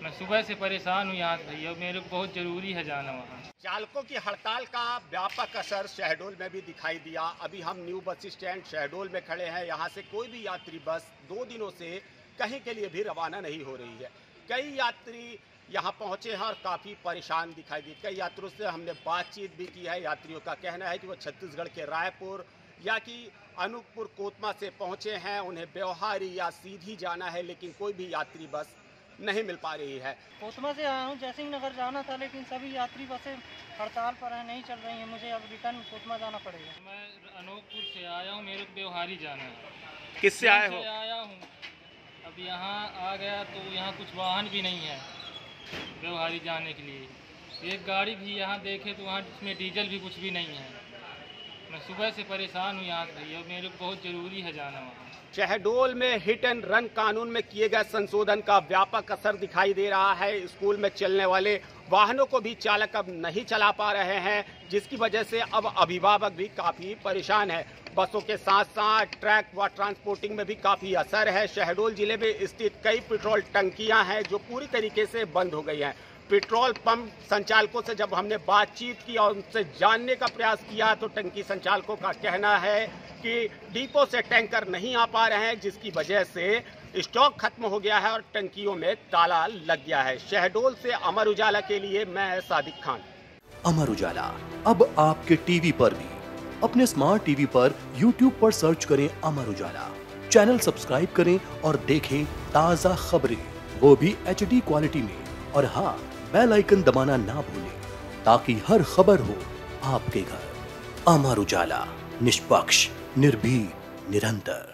मैं सुबह से परेशान हूँ यहाँ से, ये मेरे को बहुत ज़रूरी है जाना वहाँ। चालकों की हड़ताल का व्यापक असर शहडोल में भी दिखाई दिया। अभी हम न्यू बस स्टैंड शहडोल में खड़े हैं। यहाँ से कोई भी यात्री बस 2 दिनों से कहीं के लिए भी रवाना नहीं हो रही है। कई यात्री यहाँ पहुँचे हैं और काफ़ी परेशान दिखाई दी। कई यात्रियों से हमने बातचीत भी की है। यात्रियों का कहना है कि वो छत्तीसगढ़ के रायपुर या कि अनूपपुर कोतमा से पहुँचे हैं, उन्हें व्यवहारी या सीधी जाना है, लेकिन कोई भी यात्री बस नहीं मिल पा रही है। कोतमा से आया हूँ, जयसिंह नगर जाना था, लेकिन सभी यात्री बसें हड़ताल पर हैं, नहीं चल रही हैं। मुझे अब रिटर्न कोतमा जाना पड़ेगा। मैं अनूपपुर से आया हूँ, मेरे को व्यवहारी जाना है। किससे आए हो? आया हूँ, अब यहाँ आ गया तो यहाँ कुछ वाहन भी नहीं है व्यवहारी जाने के लिए। एक गाड़ी भी यहाँ देखे तो वहाँ जिसमें डीजल भी कुछ भी नहीं है। मैं सुबह से परेशान हूँ यहाँ से, ये मेरे को बहुत ज़रूरी है जाना वहाँ। शहडोल में हिट एंड रन कानून में किए गए संशोधन का व्यापक असर दिखाई दे रहा है। स्कूल में चलने वाले वाहनों को भी चालक अब नहीं चला पा रहे हैं, जिसकी वजह से अब अभिभावक भी काफी परेशान है। बसों के साथ साथ ट्रक व ट्रांसपोर्टिंग में भी काफी असर है। शहडोल जिले में स्थित कई पेट्रोल टंकियां हैं जो पूरी तरीके से बंद हो गई हैं। पेट्रोल पंप संचालकों से जब हमने बातचीत की और उनसे जानने का प्रयास किया तो टंकी संचालकों का कहना है कि डिपो से टैंकर नहीं आ पा रहे हैं, जिसकी वजह से स्टॉक खत्म हो गया है और टंकियों में ताला लग गया है। शहडोल से अमर उजाला के लिए मैं सादिक खान। अमर उजाला अब आपके टीवी पर भी। अपने स्मार्ट टीवी पर YouTube पर सर्च करें अमर उजाला, चैनल सब्सक्राइब करें और देखें ताज़ा खबरें, वो भी HD क्वालिटी में। और हाँ, बेल आइकन दबाना ना भूलें ताकि हर खबर हो आपके घर। अमर उजाला, निष्पक्ष, निर्भीक, निरंतर।